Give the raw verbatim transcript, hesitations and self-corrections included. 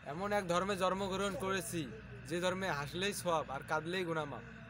এমন এক ধর্মে জন্মগ্রহণ করেছি যে ধর্মে হাসলেই সওয়াব আর কাঁদলেই গুনাহ মাফ।